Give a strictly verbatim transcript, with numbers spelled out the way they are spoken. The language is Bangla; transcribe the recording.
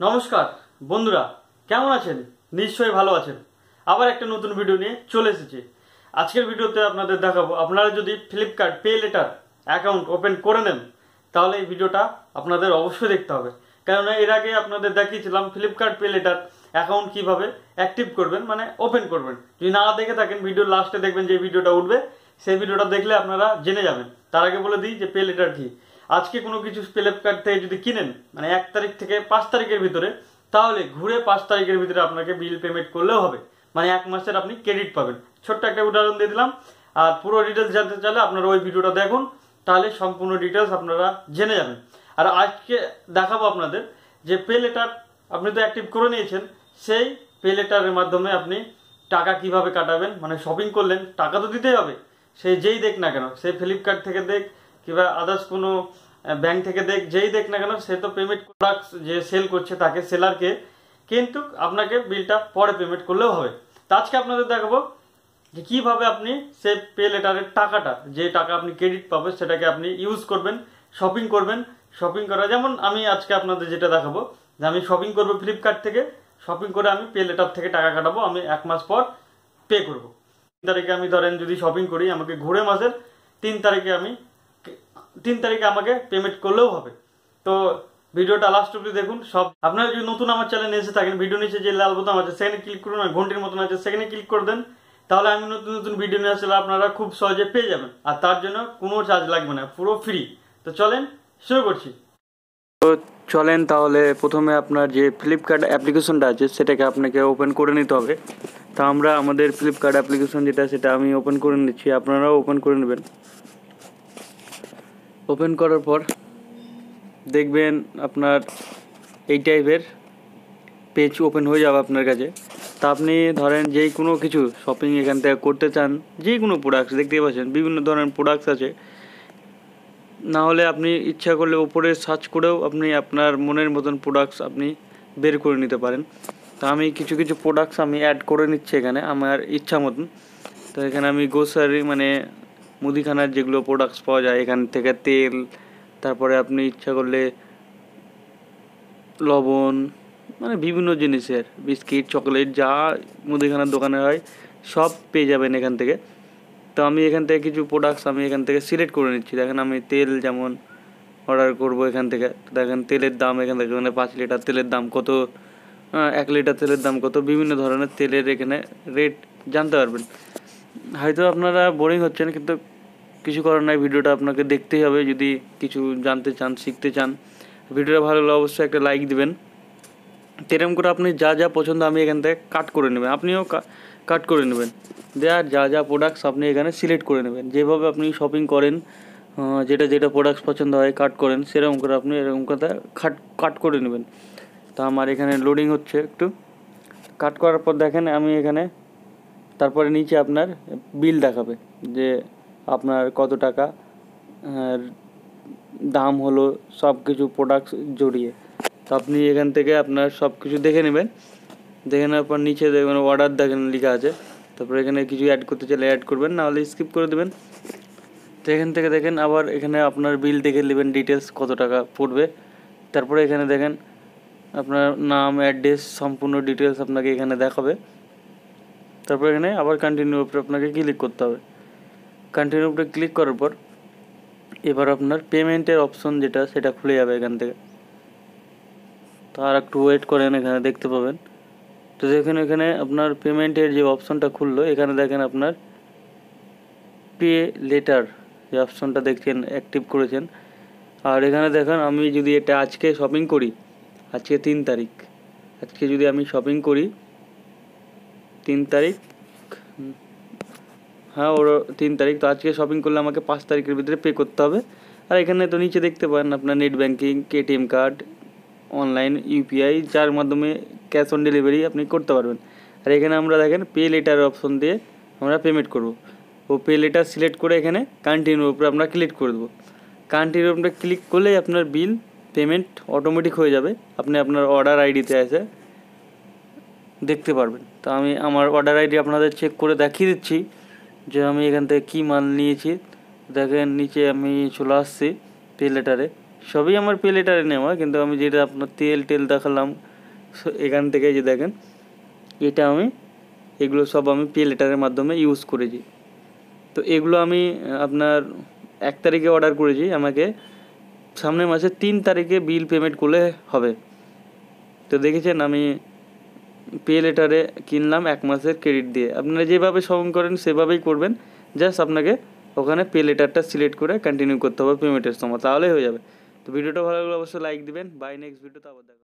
নমস্কার বন্ধুরা, কেমন আছেন? নিশ্চয়ই ভালো আছেন। আবার একটা নতুন ভিডিও নিয়ে চলে এসেছি। আজকের ভিডিওতে আপনাদের দেখাবো, আপনারা যদি Flipkart pay later account open করে নেন তাহলে এই ভিডিওটা আপনাদের অবশ্যই দেখতে হবে। কেননা এর আগে আপনাদের দেখিয়েছিলাম ফ্লিপকার্ট পে লেটার অ্যাকাউন্ট কিভাবে অ্যাক্টিভ করবেন, মানে ওপেন করবেন। যদি না দেখে থাকেন, ভিডিওর লাস্টে দেখবেন যে ভিডিওটা উঠবে, সেই ভিডিওটা দেখলে আপনারা জেনে যাবেন। তার আগে বলে দিই যে পে লেটার কি। আজকে কোনো কিছু ফ্লিপকার্ট থেকে যদি কিনেন, মানে এক তারিখ থেকে পাঁচ তারিখের ভিতরে, তাহলে ঘুরে পাঁচ তারিখের ভিতরে আপনাকে বিল পেমেন্ট করলেও হবে, মানে এক মাসের আপনি ক্রেডিট পাবেন। ছোট্ট একটা উদাহরণ দিয়ে দিলাম। আর পুরো ডিটেলস জানতে চাইলে আপনারা ওই ভিডিওটা দেখুন, তাহলে সম্পূর্ণ ডিটেলস আপনারা জেনে যাবেন। আর আজকে দেখাবো আপনাদের যে পে লেটার আপনি তো অ্যাক্টিভ করে নিয়েছেন, সেই পে লেটারের মাধ্যমে আপনি টাকা কিভাবে কাটাবেন। মানে শপিং করলেন, টাকা তো দিতেই হবে, সে যেই দেখ না কেন, সে ফ্লিপকার্ট থেকে দেখ কিংবা আদার্স কোনো ব্যাংক থেকে দেখ, যেই দেখ না কেন, সে তো পেমেন্ট প্রোডাক্টস যে সেল করছে তাকে, সেলারকে, কিন্তু আপনাকে বিলটা পরে পেমেন্ট করলেও হবে। তো আজকে আপনাদের দেখাবো যে কীভাবে আপনি সে পে লেটারের টাকাটা, যে টাকা আপনি ক্রেডিট পাবেন, সেটাকে আপনি ইউজ করবেন, শপিং করবেন। শপিং করা যেমন আমি আজকে আপনাদের যেটা দেখাবো, যে আমি শপিং করবো ফ্লিপকার্ট থেকে, শপিং করে আমি পে লেটার থেকে টাকা কাটাবো, আমি এক মাস পর পে করবো। তিন তারিখে আমি ধরেন যদি শপিং করি, আমাকে ঘুরে মাসের তিন তারিখে আমি তিন তারিখে আমাকে পেমেন্ট করলেও হবে। তো ভিডিওটা লাস্ট অব্দি দেখুন সব। আপনারা যদি নতুন আমার চ্যানেলে এসে থাকেন, ভিডিও নিচে যে লাল বোতাম আছে সেখানে ক্লিক করুন, আর ঘন্টির মতন আছে সেখানে ক্লিক করে দেন, তাহলে আমি নতুন নতুন ভিডিও নিয়ে আসলে আপনারা খুব সহজে পেয়ে যাবেন। আর তার জন্য কোনো চার্জ লাগবে না, পুরো ফ্রি। তো চলেন শুরু করছি। তো চলেন তাহলে প্রথমে আপনার যে ফ্লিপকার্ট অ্যাপ্লিকেশনটা আছে সেটাকে আপনাকে ওপেন করে নিতে হবে। তা আমরা আমাদের ফ্লিপকার্ট অ্যাপ্লিকেশন যেটা, সেটা আমি ওপেন করে নিচ্ছি, আপনারাও ওপেন করে নেবেন। ওপেন করার পর দেখবেন আপনার এই টাইপের পেজ ওপেন হয়ে যাবে আপনার কাছে। তা আপনি ধরেন যেই কোনো কিছু শপিং এখান থেকে করতে চান, যে কোনো প্রোডাক্টস দেখতেই পাচ্ছেন, বিভিন্ন ধরনের প্রোডাক্টস আছে। না হলে আপনি ইচ্ছা করলে উপরে সার্চ করেও আপনি আপনার মনের মতন প্রোডাক্টস আপনি বের করে নিতে পারেন। তা আমি কিছু কিছু প্রোডাক্টস আমি অ্যাড করে নিচ্ছি এখানে আমার ইচ্ছা মতন। তো এখানে আমি গ্রোসারি, মানে মুদিখানার যেগুলো প্রোডাক্টস পাওয়া যায় এখান থেকে, তেল, তারপরে আপনি ইচ্ছা করলে লবণ, মানে বিভিন্ন জিনিসের বিস্কিট, চকলেট, যা মুদিখানার দোকানে হয় সব পেয়ে যাবেন এখান থেকে। তো আমি এখান থেকে কিছু প্রোডাক্টস আমি এখান থেকে সিলেক্ট করে নিচ্ছি। দেখেন আমি তেল যেমন অর্ডার করব এখান থেকে। দেখেন তেলের দাম এখান থেকে, এখানে পাঁচ লিটার তেলের দাম কত, এক লিটার তেলের দাম কত, বিভিন্ন ধরনের তেলের এখানে রেট জানতে পারবেন। হয়তো আপনারা বোরিং হচ্ছেন, কিন্তু কিছু করার নাই, ভিডিওটা আপনাকে দেখতেই হবে যদি কিছু জানতে চান, শিখতে চান। ভিডিওটা ভালো হলে অবশ্যই একটা লাইক দিবেন। তেরম করে আপনি যা যা পছন্দ আমি এখান থেকে কাট করে নেবেন, আপনিও কাট করে নেবেন। দেওয়ার যা যা প্রোডাক্টস আপনি এখানে সিলেক্ট করে নেবেন। যেভাবে আপনি শপিং করেন, যেটা যেটা প্রোডাক্টস পছন্দ হয় কাট করেন, সেরকম করে আপনি এরকম কথা কাট কাট করে নেবেন। তা আমার এখানে লোডিং হচ্ছে একটু। কাট করার পর দেখেন আমি এখানে, তারপরে নিচে আপনার বিল দেখাবে যে আপনার কত টাকা দাম হলো, সব কিছু প্রোডাক্টস জড়িয়ে। তো আপনি এখান থেকে আপনার সব কিছু দেখে নেবেন। দেখে নেওয়ার পর নিচে দেখবেন অর্ডার দেখেন লেখা আছে, তারপরে এখানে কিছু অ্যাড করতে চাইলে অ্যাড করবেন, না হলে স্কিপ করে দেবেন। তো এখান থেকে দেখেন আবার এখানে আপনার বিল দেখে নেবেন, ডিটেলস কত টাকা পড়বে। তারপরে এখানে দেখেন আপনার নাম, অ্যাড্রেস, সম্পূর্ণ ডিটেলস আপনাকে এখানে দেখাবে। তারপর এখানে আবার কন্টিনিউ উপরে আপনাকে ক্লিক করতে হবে। কন্টিনিউ উপরে ক্লিক করার পর এবার আপনার পেমেন্টের অপশন যেটা, সেটা খুলে যাবে এখান থেকে। তার একটু ওয়েট করেন, এখানে দেখতে পাবেন। তো দেখেন এখানে আপনার পেমেন্টের যে অপশনটা খুললো, এখানে দেখেন আপনার পে লেটার যে অপশনটা দেখছেন অ্যাক্টিভ করেছেন। আর এখানে দেখেন আমি যদি এটা আজকে শপিং করি, আজকে তিন তারিখ, আজকে যদি আমি শপিং করি তিন তারিখ, হ্যাঁ ওর তিন তারিখ, তো আজকে শপিং করলে আমাকে পাঁচ তারিখের ভিতরে পে করতে হবে। আর এখানে তো নিচে দেখতে পারেন আপনার net banking, ATM card, online UPI, যার মাধ্যমে ক্যাশ অন ডেলিভারি আপনি করতে পারবেন। আর এখানে আমরা দেখেন পে লেটার অপশন দিয়ে আমরা পেমেন্ট করব। ও পে লেটার সিলেক্ট করে এখানে কন্টিনিউর উপরে আমরা ক্লিক করে দেবো। কন্টিনিউর উপরে ক্লিক করলেই আপনার বিল পেমেন্ট অটোমেটিক হয়ে যাবে, আপনি আপনার অর্ডার আইডিতে এসে দেখতে পারবেন। তো আমি আমার অর্ডার আইডি আপনাদের চেক করে দেখিয়ে দিচ্ছি যে আমি এখান থেকে কী মাল নিয়েছি। দেখেন নিচে আমি চলে আসছি পে লেটারে, সবই আমার পে লেটারে নেওয়া, কিন্তু আমি যেটা আপনার তেল টেল দেখালাম, সো এখান থেকে যে দেখেন এটা আমি এগুলো সব আমি পে লেটারের মাধ্যমে ইউজ করেছি। তো এগুলো আমি আপনার এক তারিখে অর্ডার করেছি, আমাকে সামনের মাসের তিন তারিখে বিল পেমেন্ট করলে হবে। তো দেখেছেন আমি পে লেটারে কিনলাম এক মাসের ক্রেডিট দিয়ে। আপনারা যেভাবে সঙ্গ করেন সেভাবেই করবেন, জাস্ট আপনাকে ওখানে পে লেটারটা সিলেক্ট করে কন্টিনিউ করতে হবে পেমেন্টের সময়, তাহলেই হয়ে যাবে। তো ভিডিওটা ভালো লাগলে অবশ্যই লাইক দিবেন। বাই, নেক্সট ভিডিওতে আবার দেখা।